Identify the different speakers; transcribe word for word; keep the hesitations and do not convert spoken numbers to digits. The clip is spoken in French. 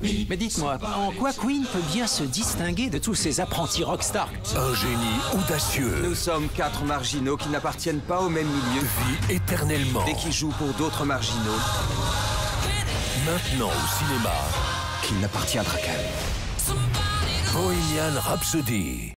Speaker 1: Mais dites-moi, en quoi Queen peut bien se distinguer de tous ces apprentis rockstars?
Speaker 2: Un génie audacieux.
Speaker 3: Nous sommes quatre marginaux qui n'appartiennent pas au même milieu.
Speaker 2: Vit éternellement.
Speaker 3: Et qui jouent pour d'autres marginaux.
Speaker 2: Maintenant au cinéma.
Speaker 3: Qui n'appartiendra qu'à eux.
Speaker 2: Bohemian Rhapsody.